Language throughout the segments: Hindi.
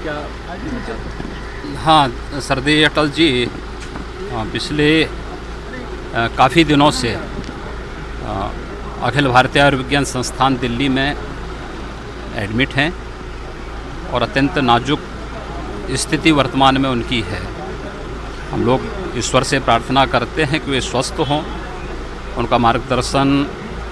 क्या? हाँ, श्रद्धेय अटल जी पिछले काफ़ी दिनों से अखिल भारतीय आयुर्विज्ञान संस्थान दिल्ली में एडमिट हैं और अत्यंत नाजुक स्थिति वर्तमान में उनकी है। हम लोग ईश्वर से प्रार्थना करते हैं कि वे स्वस्थ हों, उनका मार्गदर्शन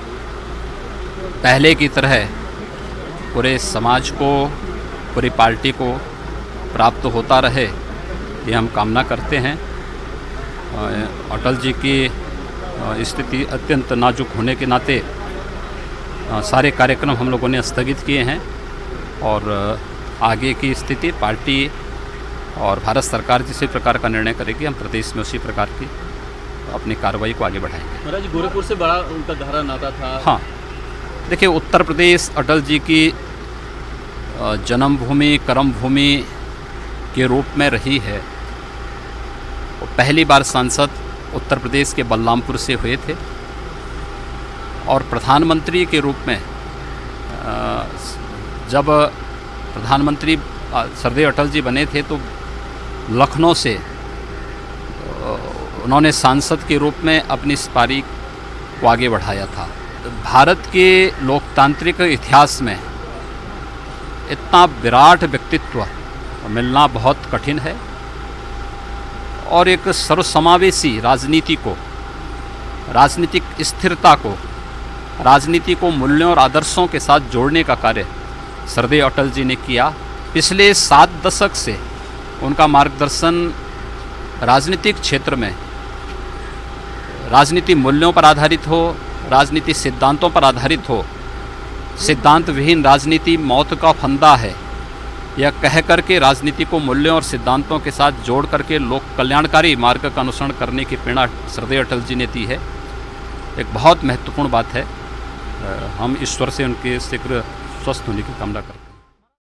पहले की तरह पूरे समाज को, पूरी पार्टी को प्राप्त होता रहे, ये हम कामना करते हैं। अटल जी की स्थिति अत्यंत नाजुक होने के नाते सारे कार्यक्रम हम लोगों ने स्थगित किए हैं और आगे की स्थिति पार्टी और भारत सरकार जिस प्रकार का निर्णय करेगी, हम प्रदेश में उसी प्रकार की अपनी कार्रवाई को आगे बढ़ाएंगे। महाराज, गोरखपुर से बड़ा उनका गहरा नाता था। हाँ, देखिए, उत्तर प्रदेश अटल जी की जन्मभूमि, कर्मभूमि के रूप में रही है। वो पहली बार सांसद उत्तर प्रदेश के बलरामपुर से हुए थे और प्रधानमंत्री के रूप में जब प्रधानमंत्री श्रद्धेय अटल जी बने थे तो लखनऊ से उन्होंने सांसद के रूप में अपनी इस पारी को आगे बढ़ाया था। भारत के लोकतांत्रिक इतिहास में इतना विराट व्यक्तित्व मिलना बहुत कठिन है और एक सर्वसमावेशी राजनीति को, राजनीतिक स्थिरता को, राजनीति को मूल्यों और आदर्शों के साथ जोड़ने का कार्य श्रद्धेय अटल जी ने किया। पिछले 7 दशक से उनका मार्गदर्शन राजनीतिक क्षेत्र में राजनीति मूल्यों पर आधारित हो, राजनीति सिद्धांतों पर आधारित हो। सिद्धांत विहीन राजनीति मौत का फंदा है, यह कह करके राजनीति को मूल्यों और सिद्धांतों के साथ जोड़ करके लोक कल्याणकारी मार्ग का अनुसरण करने की प्रेरणा श्रद्धेय अटल जी ने दी है। एक बहुत महत्वपूर्ण बात है। हम ईश्वर से उनके शीघ्र स्वस्थ होने की कामना करते हैं।